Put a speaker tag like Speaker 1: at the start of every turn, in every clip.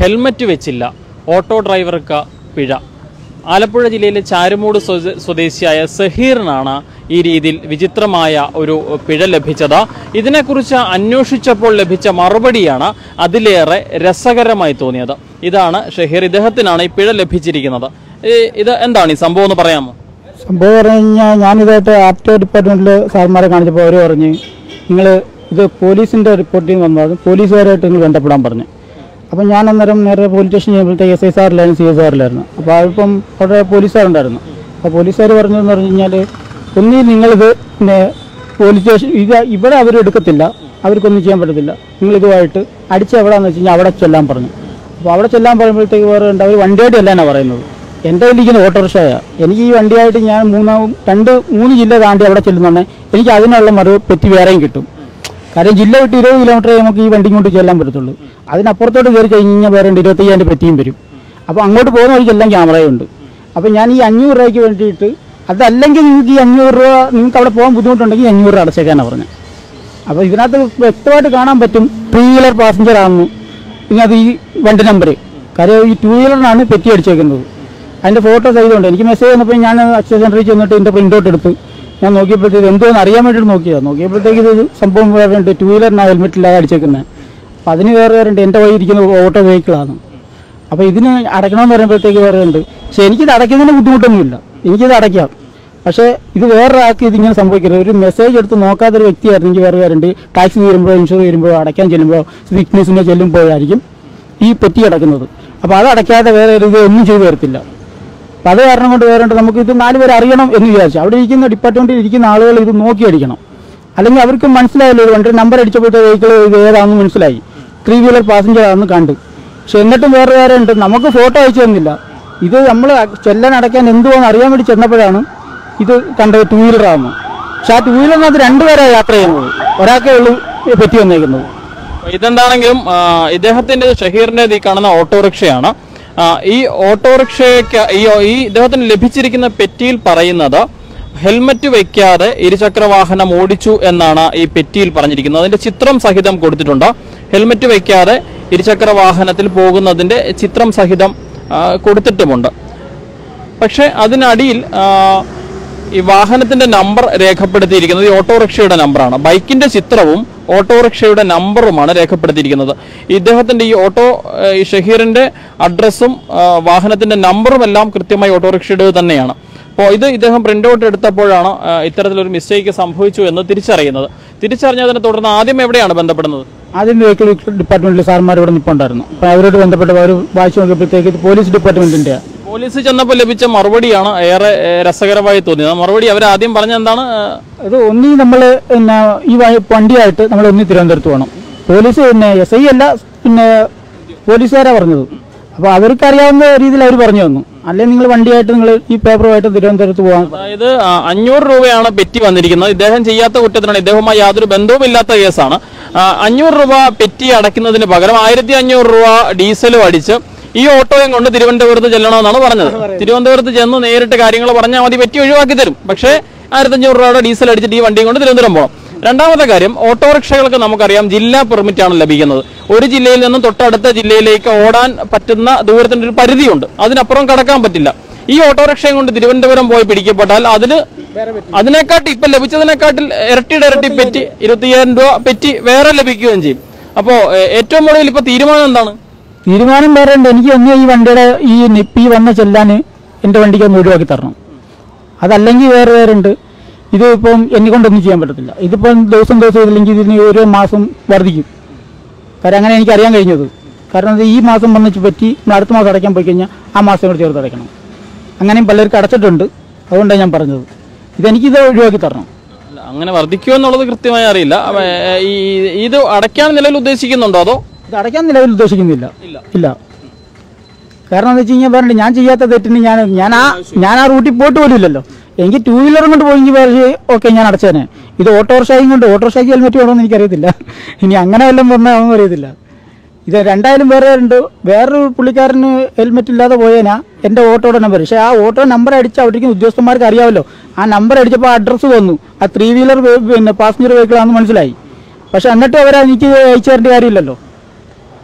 Speaker 1: Helmet വെച്ചില്ല, auto ഡ്രൈവർക്ക് പിഴ. ആലപ്പുഴ ജില്ലയിലെ ചാരുമൂട് സ്വദേശിയായ സഹീറിനാണ് ഈ രീതിയിൽ വിചിത്രമായ ഒരു പിഴ ലഭിച്ചത്. ഇതിനെക്കുറിച്ച് അന്വേഷിച്ചപ്പോൾ ലഭിച്ച മറുപടിയാണ് അതിലേറെ രസകരമായി തോന്നിയത്. ഇതാണ് ഷഹീർ, ഇദ്ദേഹത്തിനാണ് ഈ പിഴ ലഭിച്ചിരിക്കുന്നത്. ഇത് എന്താണ് ഈ സംഭവം എന്ന് പറയാമോ?
Speaker 2: സംഭവം പറഞ്ഞു കഴിഞ്ഞാൽ ഞാനിതായിട്ട് ആർടിഒ ഡിപ്പാർട്ട്മെന്റിൽ സാർമാരെ കാണിച്ചപ്പോൾ അവർ പറഞ്ഞ് നിങ്ങൾ ഇത് പോലീസിന്റെ റിപ്പോർട്ടിൽ വന്നത് പോലീസുകാരായിട്ട് നിങ്ങൾ ബന്ധപ്പെടാൻ പറഞ്ഞു. അപ്പം ഞാൻ അന്നേരം നേരെ പോലീസ് സ്റ്റേഷൻ ചെയ്യുമ്പോഴത്തേക്ക് SI സാറിലായിരുന്നു CS സാറിലായിരുന്നു. അപ്പോൾ അതിപ്പം അവിടെ പോലീസുകാരുണ്ടായിരുന്നു. അപ്പോൾ പോലീസുകാർ പറഞ്ഞതെന്ന് പറഞ്ഞു കഴിഞ്ഞാൽ ഒന്നീ നിങ്ങളിത് പിന്നെ പോലീസ് സ്റ്റേഷൻ ഇവിടെ അവർ എടുക്കത്തില്ല, അവർക്കൊന്നും ചെയ്യാൻ പറ്റത്തില്ല, നിങ്ങളിതുമായിട്ട് അടിച്ച് എവിടെയാണെന്ന് വെച്ച് കഴിഞ്ഞാൽ അവിടെ ചെല്ലാൻ പറഞ്ഞു. അപ്പോൾ അവിടെ ചെല്ലാൻ പറയുമ്പോഴത്തേക്ക് വേറെ ഉണ്ട്, അവർ വണ്ടിയായിട്ട് അല്ലാണ് പറയുന്നത്. എൻ്റെ കയ്യിലിരിക്കുന്ന ഓട്ടോറിക്ഷയാണ്. എനിക്ക് ഈ വണ്ടിയായിട്ട് ഞാൻ 3 ജില്ല താണ്ടി അവിടെ ചെല്ലുന്നുണ്ടെ എനിക്ക് അതിനുള്ള പെറ്റി വേറെയും കിട്ടും. കാര്യം ജില്ല വിട്ട് 20 കിലോമീറ്റർ നമുക്ക് ഈ വണ്ടി കൊണ്ട് ചെല്ലാൻ പറ്റത്തുള്ളൂ. അതിനപ്പുറത്തോട്ട് കയറി കഴിഞ്ഞാൽ വേറെ 25,000 പെറ്റിയും വരും. അപ്പോൾ അങ്ങോട്ട് പോകുന്ന വഴിക്കെല്ലാം ക്യാമറയുണ്ട്. അപ്പോൾ ഞാൻ ഈ 500 രൂപയ്ക്ക് വേണ്ടിയിട്ട്, അതല്ലെങ്കിൽ നിങ്ങൾക്ക് ഈ 500 രൂപ നിങ്ങൾക്ക് അവിടെ പോകാൻ ബുദ്ധിമുട്ടുണ്ടെങ്കിൽ 500 രൂപ അടച്ചേക്കാനാണ് പറഞ്ഞത്. അപ്പോൾ ഇതിനകത്ത് വ്യക്തമായിട്ട് കാണാൻ പറ്റും 3 വീലർ പാസഞ്ചർ ആണെന്ന്. പിന്നെ അത് ഈ വണ്ടി നമ്പർ, കാര്യം ഈ 2 വീലറിനാണ് പെറ്റി അടിച്ചേക്കുന്നത്. അതിൻ്റെ ഫോട്ടോ സഹിതമുണ്ട്. എനിക്ക് മെസ്സേജ് വന്നപ്പോൾ ഞാൻ അക്ഷയ സെൻറ്ററിൽ ചെന്നിട്ട് ഇതിൻ്റെ പ്രിൻ്റ് ഔട്ട് എടുത്ത് ഞാൻ നോക്കിയപ്പോഴത്തേക്ക് എന്തോന്ന് അറിയാൻ വേണ്ടിയിട്ട് നോക്കിയപ്പോഴത്തേക്ക് ഇത് സംഭവം വേറെ ഉണ്ട്, 2 വീലറിനാണ് ഹെൽമെറ്റ് ഇല്ലാതെ അടിച്ചേക്കുന്നത്. അപ്പോൾ അതിന് വേറെ ഉണ്ട്, എൻ്റെ വഴി ഇരിക്കുന്ന ഓട്ടോ വെഹിക്കിളാണ്. അപ്പോൾ ഇതിന് അടയ്ക്കണമെന്ന് പറയുമ്പോഴത്തേക്ക് വേറെ ഉണ്ട്. പക്ഷേ എനിക്കിത് അടയ്ക്കുന്നതിന് ബുദ്ധിമുട്ടൊന്നുമില്ല, എനിക്കിത് അടയ്ക്കാം. പക്ഷേ ഇത് വേറൊരാൾക്ക് ഇതിങ്ങനെ സംഭവിക്കരുത്. ഒരു മെസ്സേജ് എടുത്ത് നോക്കാത്തൊരു വ്യക്തിയായിരുന്നു എനിക്ക് വേറെ കാര്യമുണ്ട്. ടാക്സി തീരുമ്പോഴോ ഇൻഷുറൻസ് തീരുമ്പോഴോ അടയ്ക്കാൻ ചെല്ലുമ്പോഴോ വിറ്റ്നസിനെ ചെല്ലുമ്പോഴായിരിക്കും ഈ പെറ്റി കിടക്കുന്നത്. അപ്പോൾ അത് അടയ്ക്കാതെ വേറെ ഒരു ഒന്നും ചെയ്തു തരത്തില്ല. അപ്പോൾ അത് കാരണം കൊണ്ട് വേറെ നമുക്ക് ഇത് 4 പേര് അറിയണം എന്ന് വിചാരിച്ചു. അവിടെ ഇരിക്കുന്ന ഡിപ്പാർട്ട്മെൻറ്റിൽ ഇരിക്കുന്ന ആളുകൾ ഇത് നോക്കി അടിക്കണം, അല്ലെങ്കിൽ അവർക്ക് മനസ്സിലായല്ലോ ഒരു വണ്ടി നമ്പർ അടിച്ചപ്പോഴത്തെ വെഹിക്കിൾ ഇത് ഏതാണെന്ന് മനസ്സിലായി, 3 വീലർ പാസഞ്ചർ ആണെന്ന് കണ്ടു. പക്ഷെ എന്നിട്ടും വേറെ വേറെ ഉണ്ട്, നമുക്ക് ഫോട്ടോ അയച്ചു തന്നില്ല. ഇത് നമ്മൾ ചെല്ലാൻ അടയ്ക്കാൻ എന്തുവാന്ന് അറിയാൻ വേണ്ടി ചെന്നപ്പോഴാണ് ഇത് കണ്ടത് 2 വീലറാണെന്ന്. പക്ഷെ ആ 2 വീലറിനകത്ത് 2 പേരാണ് യാത്ര ചെയ്യുന്നത്, ഒരാൾക്കേ ഉള്ളൂ പെറ്റി വന്നേക്കുന്നത്.
Speaker 1: ഇതെന്താണെങ്കിലും ഇദ്ദേഹത്തിന്റെ ഷഹീറിന്റെ ഈ കാണുന്ന ഓട്ടോറിക്ഷയാണ്. ഈ ഓട്ടോറിക്ഷയ്ക്ക് ഈ ഇദ്ദേഹത്തിന് ലഭിച്ചിരിക്കുന്ന പെറ്റിയിൽ പറയുന്നത് ഹെൽമറ്റ് വയ്ക്കാതെ ഇരുചക്ര വാഹനം ഓടിച്ചു എന്നാണ് ഈ പെറ്റിയിൽ പറഞ്ഞിരിക്കുന്നത്. അതിന്റെ ചിത്രം സഹിതം കൊടുത്തിട്ടുണ്ട്. ഹെൽമറ്റ് വയ്ക്കാതെ ഇരുചക്ര വാഹനത്തിൽ പോകുന്നതിന്റെ ചിത്രം സഹിതം കൊടുത്തിട്ടുമുണ്ട്. പക്ഷെ അതിനടിയിൽ ഈ വാഹനത്തിന്റെ നമ്പർ രേഖപ്പെടുത്തിയിരിക്കുന്നത് ഈ ഓട്ടോറിക്ഷയുടെ നമ്പറാണ്. ബൈക്കിന്റെ ചിത്രവും ഓട്ടോറിക്ഷയുടെ നമ്പറുമാണ് രേഖപ്പെടുത്തിയിരിക്കുന്നത്. ഇദ്ദേഹത്തിന്റെ ഈ ഷഹീറിന്റെ അഡ്രസ്സും വാഹനത്തിന്റെ നമ്പറും എല്ലാം കൃത്യമായി ഓട്ടോറിക്ഷയുടെ തന്നെയാണ്. അപ്പോൾ ഇത് ഇദ്ദേഹം പ്രിന്റ് ഔട്ട് എടുത്തപ്പോഴാണ് ഇത്തരത്തിലൊരു മിസ്റ്റേക്ക് സംഭവിച്ചു എന്ന് തിരിച്ചറിയുന്നത്. തിരിച്ചറിഞ്ഞതിനെ തുടർന്ന് ആദ്യം എവിടെയാണ് ബന്ധപ്പെടുന്നത്?
Speaker 2: ആദ്യം വെഹിക്കിൾ ഡിപ്പാർട്ട്മെന്റിൽ സാർമാർ ഇവിടെ നിൽപ്പുണ്ടായിരുന്നു. അപ്പോൾ അവരോട് ബന്ധപ്പെട്ട് അവർ വായിച്ചു നോക്കിയപ്പോഴത്തേക്ക് പോലീസ് ഡിപ്പാർട്ട്മെന്റിന്റെ
Speaker 1: പോലീസ് ചെന്നപ്പോൾ ലഭിച്ച മറുപടിയാണ് ഏറെ രസകരമായി തോന്നിയത്. മറുപടി അവർ ആദ്യം പറഞ്ഞ എന്താണ്?
Speaker 2: ഇത് ഒന്നീ നമ്മൾ പിന്നെ ഈ വണ്ടിയായിട്ട് നമ്മൾ ഒന്നി തിരുവനന്തപുരത്ത് പോകണം. പോലീസ് പിന്നെ SI അല്ല, പിന്നെ പോലീസുകാരാണ് പറഞ്ഞത്. അപ്പോൾ അവർക്ക് അറിയാവുന്ന രീതിയിൽ അവർ പറഞ്ഞു തന്നു. അല്ലെങ്കിൽ നിങ്ങൾ വണ്ടിയായിട്ട് നിങ്ങൾ ഈ പേപ്പറുമായിട്ട് തിരുവനന്തപുരത്ത് പോകാൻ.
Speaker 1: അതായത് 500 രൂപയാണ് പെറ്റി വന്നിരിക്കുന്നത്. ഇദ്ദേഹം ചെയ്യാത്ത കുറ്റത്തിനാണ്, ഇദ്ദേഹവുമായി യാതൊരു ബന്ധവുമില്ലാത്ത കേസാണ്. 500 രൂപ പെറ്റി അടയ്ക്കുന്നതിന് പകരം 1500 രൂപ ഡീസലും അടിച്ച് ഈ ഓട്ടോയും കൊണ്ട് തിരുവനന്തപുരത്ത് ചെല്ലണമെന്നാണ് പറഞ്ഞത്. തിരുവനന്തപുരത്ത് ചെന്ന് നേരിട്ട് കാര്യങ്ങൾ പറഞ്ഞാൽ മതി, പെറ്റി ഒഴിവാക്കി തരും. പക്ഷേ 1500 രൂപയുടെ ഡീസൽ അടിച്ചിട്ട് ഈ വണ്ടിയും കൊണ്ട് തിരുവനന്തപുരം പോകണം. രണ്ടാമത്തെ കാര്യം, ഓട്ടോറിക്ഷകൾക്ക് നമുക്കറിയാം ജില്ലാ പെർമിറ്റാണ് ലഭിക്കുന്നത്. ഒരു ജില്ലയിൽ നിന്നും തൊട്ടടുത്ത ജില്ലയിലേക്ക് ഓടാൻ പറ്റുന്ന ദൂരത്തിന്റെ ഒരു പരിധിയുണ്ട്, അതിനപ്പുറം കടക്കാൻ പറ്റില്ല. ഈ ഓട്ടോറിക്ഷയും കൊണ്ട് തിരുവനന്തപുരം പോയി പിടിക്കപ്പെട്ടാൽ അതിനെക്കാട്ടി ഇപ്പൊ ലഭിച്ചതിനെക്കാട്ടിൽ ഇരട്ടി പെറ്റി 25,000 രൂപ പെറ്റി വേറെ ലഭിക്കുകയും ചെയ്യും. അപ്പോ ഏറ്റവും കൂടുതൽ ഇപ്പൊ തീരുമാനം എന്താണ്?
Speaker 2: തീരുമാനം വേറെ ഉണ്ട്. എനിക്ക് ഒന്ന് ഈ വണ്ടിയുടെ ഈ നിപ്പി വന്ന് ചെല്ലാൻ എൻ്റെ വണ്ടിക്ക് ഒന്ന് ഒഴിവാക്കി തരണം. അതല്ലെങ്കിൽ വേറെ വേറെ ഉണ്ട്. ഇത് ഇപ്പം എന്നെ കൊണ്ടൊന്നും ചെയ്യാൻ പറ്റത്തില്ല. ഇതിപ്പം ദിവസം ഇതില്ലെങ്കിൽ ഇതിന് 1 മാസം വർദ്ധിക്കും. കാര്യം അങ്ങനെ എനിക്ക് അറിയാൻ കഴിഞ്ഞത്. കാരണം ഈ മാസം വന്ന് പറ്റി അടുത്ത മാസം അടയ്ക്കാൻ പോയി കഴിഞ്ഞാൽ ആ മാസം കൂടെ ചേർത്ത് അടയ്ക്കണം. അങ്ങനെയും പലർക്ക് അടച്ചിട്ടുണ്ട്. അതുകൊണ്ടാണ് ഞാൻ പറഞ്ഞത് ഇതെനിക്കിത് ഒഴിവാക്കി തരണം.
Speaker 1: അങ്ങനെ വർദ്ധിക്കുമോ എന്നുള്ളത് കൃത്യമായി അറിയില്ല. ഇത് അടയ്ക്കാൻ നിലവിൽ ഉദ്ദേശിക്കുന്നുണ്ടോ അതോ?
Speaker 2: ഇത് അടയ്ക്കാൻ നിലവിൽ ഉദ്ദേശിക്കുന്നില്ല. ഇല്ല. കാരണം എന്താ വെച്ച് കഴിഞ്ഞാൽ പറഞ്ഞില്ല, ഞാൻ ചെയ്യാത്ത തെറ്റിന് ഞാൻ ആ റൂട്ടിൽ പോയിട്ട് പോലും ഇല്ലല്ലോ. എനിക്ക് 2 വീലറും കൊണ്ട് പോയെങ്കിൽ വേറെ ഓക്കെ, ഞാൻ അടച്ചേനെ. ഇത് ഓട്ടോറിക്ഷയും കൊണ്ട്, ഓട്ടോറിക്ഷയ്ക്ക് ഹെൽമെറ്റ് വേണമെന്ന് എനിക്കറിയത്തില്ല. ഇനി അങ്ങനെ വല്ലതും പറഞ്ഞാൽ ഒന്നും അറിയത്തില്ല. ഇത് രണ്ടായാലും വേറെ ഉണ്ട്. വേറൊരു പുള്ളിക്കാരന് ഹെൽമെറ്റ് ഇല്ലാതെ പോയേനാ എൻ്റെ ഓട്ടോയുടെ നമ്പർ. പക്ഷേ ആ ഓട്ടോ നമ്പർ അടിച്ച് അവിടേക്ക് ഉദ്യോഗസ്ഥന്മാർക്ക് അറിയാമല്ലോ. ആ നമ്പർ അടിച്ചപ്പോൾ അഡ്രസ്സ് തന്നു, ആ 3 വീലർ പിന്നെ പാസഞ്ചർ വെഹിക്കിളാണെന്ന് മനസ്സിലായി. പക്ഷെ എന്നിട്ട് എനിക്ക് അയച്ചു തരേണ്ട കാര്യമില്ലല്ലോ.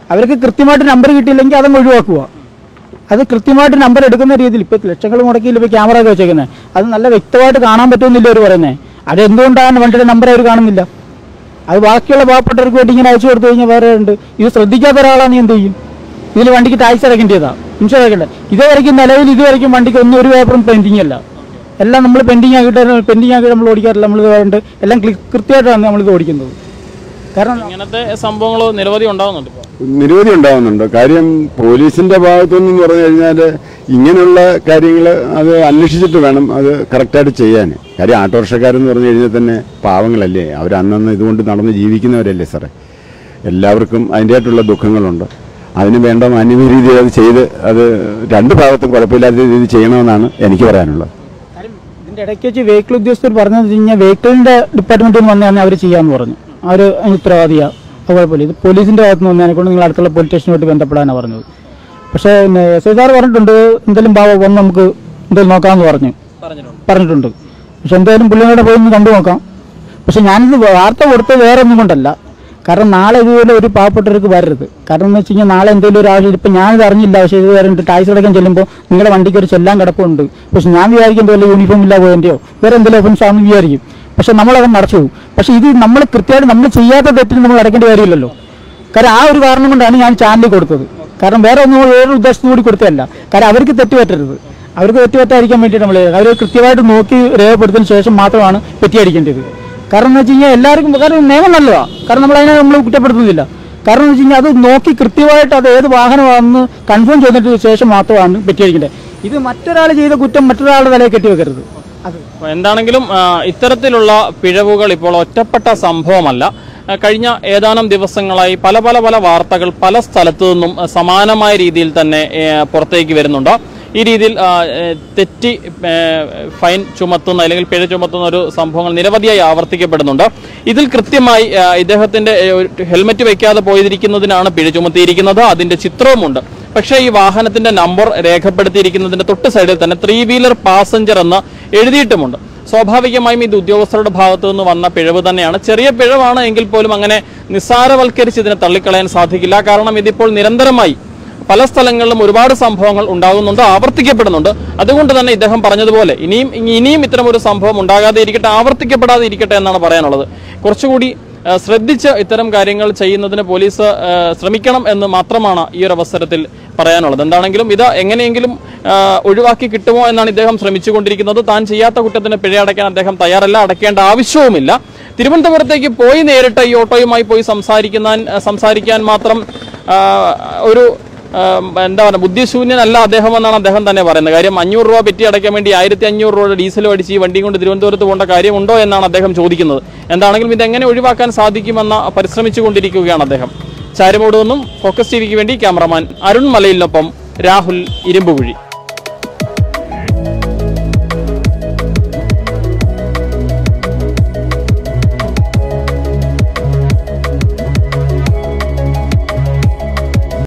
Speaker 2: അവർക്ക് കൃത്യമായിട്ട് നമ്പർ കിട്ടിയില്ലെങ്കിൽ അതങ്ങ് ഒഴിവാക്കുക. അത് കൃത്യമായിട്ട് നമ്പർ എടുക്കുന്ന രീതിയിൽ ഇപ്പോൾ ലക്ഷങ്ങൾ മുടക്കിയില്ല ഇപ്പോൾ ക്യാമറ ഒക്കെ വെച്ചേക്കുന്നത്, അത് നല്ല വ്യക്തമായിട്ട് കാണാൻ പറ്റുമെന്നില്ല അവർ പറയുന്നത്. അതെന്തുകൊണ്ടാണ് വണ്ടിയുടെ നമ്പർ അവർ കാണുന്നില്ല? അത് ബാക്കിയുള്ള പാവപ്പെട്ടവർക്ക് വേണ്ടി ഇങ്ങനെ അയച്ചു കൊടുത്തു കഴിഞ്ഞാൽ വേറെ ഉണ്ട്. ഇത് ശ്രദ്ധിക്കാത്ത ഒരാളാണ് നീ എന്ത് ചെയ്യും? ഇതിൽ വണ്ടിക്ക് ടാക്സ് അടക്കേണ്ടതാണ്, ഇൻഷുറൻസ് അടക്കേണ്ടത്. ഇതുവരെയ്ക്കും നിലവിൽ ഇതുവരെയ്ക്കും വണ്ടിക്ക് ഒന്നും ഒരു പേപ്പറും പെൻഡിങ് അല്ല. എല്ലാം നമ്മൾ പെൻഡിങ് ആക്കിയിട്ട് നമ്മൾ ഓടിക്കാറില്ല. നമ്മൾ വേണ്ട എല്ലാം കൃത്യമായിട്ടാണ് നമ്മളിത് ഓടിക്കുന്നത്. കാരണം
Speaker 1: ഇങ്ങനത്തെ സംഭവങ്ങൾ നിരവധി
Speaker 3: ഉണ്ടാവുന്നുണ്ട്. കാര്യം പോലീസിന്റെ ഭാഗത്തുനിന്ന് പറഞ്ഞു കഴിഞ്ഞാൽ ഇങ്ങനെയുള്ള കാര്യങ്ങൾ അത് അന്വേഷിച്ചിട്ട് വേണം അത് കറക്റ്റായിട്ട് ചെയ്യാൻ. കാര്യം ആട്ടോറിക്ഷക്കാരെന്ന് പറഞ്ഞു കഴിഞ്ഞാൽ തന്നെ പാവങ്ങളല്ലേ, അവർ അന്നന്ന് ഇതുകൊണ്ട് നടന്ന് ജീവിക്കുന്നവരല്ലേ സാറേ. എല്ലാവർക്കും അതിൻ്റെതായിട്ടുള്ള ദുഃഖങ്ങളുണ്ട്. അതിന് വേണ്ട മാന്യമായ രീതിയിൽ അത് ചെയ്ത് അത് രണ്ട് ഭാഗത്തും കുഴപ്പമില്ലാത്ത രീതിയിൽ ചെയ്യണമെന്നാണ് എനിക്ക് പറയാനുള്ളത്.
Speaker 2: ഇതിൻ്റെ ഇടയ്ക്ക് വെച്ച് വെഹിക്കിൾ ഉദ്യോഗസ്ഥർ പറഞ്ഞതെന്ന് വെച്ച് കഴിഞ്ഞാൽ വെഹിക്കിളിൻ്റെ ഡിപ്പാർട്ട്മെൻറ്റിൽ നിന്ന് വന്നാൽ അവർ ചെയ്യാമെന്ന് പറഞ്ഞു. അവർ ഉത്തരവാദിയാണ്, അത് കുഴപ്പമില്ല. ഇത് പോലീസിൻ്റെ ഭാഗത്ത് നിന്ന് വന്നതിനെ കൊണ്ട് നിങ്ങൾ അടുത്തുള്ള പോലീസ് സ്റ്റേഷനുമായിട്ട് ബന്ധപ്പെടാനാണ് പറഞ്ഞത്. പക്ഷേ എസ് ഐ സാർ പറഞ്ഞിട്ടുണ്ട് എന്തെങ്കിലും വന്ന് നമുക്ക് എന്തെങ്കിലും നോക്കാമെന്ന് പറഞ്ഞിട്ടുണ്ട്. പക്ഷെ എന്തായാലും പുള്ളിയുടെ പോയി ഒന്ന് കണ്ടു നോക്കാം. പക്ഷെ ഞാനിത് വാർത്ത കൊടുത്തത് വേറെ ഒന്നും കൊണ്ടല്ല. കാരണം നാളെ ഇതുപോലെ ഒരു പാവപ്പെട്ടവർക്ക് വരരുത്. കാരണം എന്ന് വെച്ച് കഴിഞ്ഞാൽ നാളെ എന്തെങ്കിലും ഒരു ആവശ്യം, ഇപ്പം ഞാനിത് അറിഞ്ഞില്ല, പക്ഷേ ഇത് വരണ്ട് ടാക്സ് അടക്കാൻ ചെല്ലുമ്പോൾ നിങ്ങളുടെ വണ്ടിക്ക് ഒരു ചെല്ലാൻ കിടപ്പുണ്ട്. പക്ഷെ ഞാൻ വിചാരിക്കും വല്ല യൂണിഫോം ഇല്ല പോയതിൻ്റെയോ വേറെ എന്തെങ്കിലും ഒഫൻസ് ആണെന്ന് വിചാരിക്കും. പക്ഷെ നമ്മളത് നടച്ചു പോകും. പക്ഷെ ഇത് നമ്മൾ കൃത്യമായിട്ട് നമ്മൾ ചെയ്യാത്ത തെറ്റിന് നമ്മൾ അടയ്ക്കേണ്ട കാര്യമില്ലല്ലോ. കാരണം ആ ഒരു കാരണം കൊണ്ടാണ് ഞാൻ ചാനലിൽ കൊടുത്തത്. കാരണം വേറെ വേറൊരു ഉദ്ദേശത്തോടു കൂടി കൊടുത്തതല്ല. കാരണം അവർക്ക് തെറ്റുപറ്റരുത്, അവർക്ക് തെറ്റുപറ്റാതിരിക്കാൻ വേണ്ടിയിട്ട് നമ്മൾ അവർ കൃത്യമായിട്ട് നോക്കി രേഖപ്പെടുത്തിയതിന് ശേഷം മാത്രമാണ് പെറ്റിയടിക്കേണ്ടത്. കാരണം എന്ന് വെച്ച് കഴിഞ്ഞാൽ എല്ലാവർക്കും കാരണം നിയമം നല്ലതാണ്. കാരണം നമ്മൾ കുറ്റപ്പെടുത്തുന്നില്ല. കാരണം എന്ന് വെച്ച് കഴിഞ്ഞാൽ അത് നോക്കി കൃത്യമായിട്ട് അത് ഏത് വാഹനമാണെന്ന് കൺഫേം ചെയ്തിട്ട് ശേഷം മാത്രമാണ് പെറ്റിയടിക്കേണ്ടത്. ഇത് മറ്റൊരാൾ ചെയ്ത കുറ്റം മറ്റൊരാളുടെ തലയിൽ കെട്ടിവെക്കരുത്.
Speaker 1: എന്താണെങ്കിലും ഇത്തരത്തിലുള്ള പിഴവുകൾ ഇപ്പോൾ ഒറ്റപ്പെട്ട സംഭവമല്ല. കഴിഞ്ഞ ഏതാനും ദിവസങ്ങളായി പല വാർത്തകൾ പല സ്ഥലത്തു നിന്നും സമാനമായ രീതിയിൽ തന്നെ പുറത്തേക്ക് വരുന്നുണ്ട്. ഈ രീതിയിൽ തെറ്റി ഫൈൻ ചുമത്തുന്ന അല്ലെങ്കിൽ പിഴ ചുമത്തുന്ന ഒരു സംഭവങ്ങൾ നിരവധിയായി ആവർത്തിക്കപ്പെടുന്നുണ്ട്. ഇതിൽ കൃത്യമായി ഇദ്ദേഹത്തിന്റെ ഹെൽമറ്റ് വയ്ക്കാതെ പോയിരിക്കുന്നതിനാണ് പിഴ ചുമത്തിയിരിക്കുന്നത്. അതിന്റെ ചിത്രവുമുണ്ട്. പക്ഷേ ഈ വാഹനത്തിന്റെ നമ്പർ രേഖപ്പെടുത്തിയിരിക്കുന്നതിന്റെ തൊട്ട് സൈഡിൽ തന്നെ 3 വീലർ പാസഞ്ചർ എന്ന് എഴുതിയിട്ടുമുണ്ട്. സ്വാഭാവികമായും ഇത് ഉദ്യോഗസ്ഥരുടെ ഭാഗത്തു നിന്ന് വന്ന പിഴവ് തന്നെയാണ്. ചെറിയ പിഴവാണ് എങ്കിൽ പോലും അങ്ങനെ നിസ്സാരവൽക്കരിച്ച് ഇതിനെ തള്ളിക്കളയാൻ സാധിക്കില്ല. കാരണം ഇതിപ്പോൾ നിരന്തരമായി പല സ്ഥലങ്ങളിലും ഒരുപാട് സംഭവങ്ങൾ ഉണ്ടാകുന്നുണ്ട്, ആവർത്തിക്കപ്പെടുന്നുണ്ട്. അതുകൊണ്ട് തന്നെ ഇദ്ദേഹം പറഞ്ഞതുപോലെ ഇനിയും ഇത്തരമൊരു സംഭവം ഉണ്ടാകാതെ ഇരിക്കട്ടെ, ആവർത്തിക്കപ്പെടാതെ ഇരിക്കട്ടെ എന്നാണ് പറയാനുള്ളത്. കുറച്ചുകൂടി ശ്രദ്ധിച്ച് ഇത്തരം കാര്യങ്ങൾ ചെയ്യുന്നതിന് പോലീസ് ശ്രമിക്കണം എന്ന് മാത്രമാണ് ഈ ഒരു അവസരത്തിൽ പറയാനുള്ളത്. എന്താണെങ്കിലും ഇത് എങ്ങനെയെങ്കിലും ഒഴിവാക്കി കിട്ടുമോ എന്നാണ് ഇദ്ദേഹം ശ്രമിച്ചുകൊണ്ടിരിക്കുന്നത്. താൻ ചെയ്യാത്ത കുറ്റത്തിന് പിഴ അടയ്ക്കാൻ അദ്ദേഹം തയ്യാറല്ല, അടയ്ക്കേണ്ട ആവശ്യവുമില്ല. തിരുവനന്തപുരത്തേക്ക് പോയി നേരിട്ട് ഈ ഓട്ടോയുമായി പോയി സംസാരിക്കാൻ മാത്രം ഒരു എന്താ പറയുക ബുദ്ധിശൂന്യനല്ല അദ്ദേഹം എന്നാണ് അദ്ദേഹം തന്നെ പറയുന്നത്. കാര്യം 500 രൂപ പെറ്റി അടയ്ക്കാൻ വേണ്ടി 1500 രൂപയുടെ ഡീസലും അടിച്ച് ഈ വണ്ടിയും കൊണ്ട് തിരുവനന്തപുരത്ത് പോകേണ്ട കാര്യമുണ്ടോ എന്നാണ് അദ്ദേഹം ചോദിക്കുന്നത്. എന്താണെങ്കിലും ഇതെങ്ങനെ ഒഴിവാക്കാൻ സാധിക്കുമെന്ന് പരിശ്രമിച്ചുകൊണ്ടിരിക്കുകയാണ് അദ്ദേഹം. ചാരുമൂട് നിന്നും ഫോക്കസ് ടിവിക്ക് വേണ്ടി ക്യാമറമാൻ അരുൺ മലയിലിനൊപ്പം രാഹുൽ ഇരുമ്പുകുഴി.